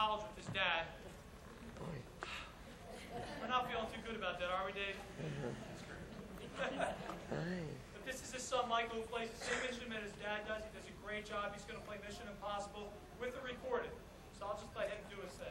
college with his dad. We're not feeling too good about that, are we, Dave? But this is his son, Michael, who plays the same instrument as dad does. He does a great job. He's going to play Mission Impossible with the recording. So I'll just let him do his thing.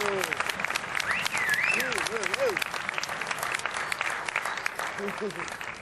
Whoa.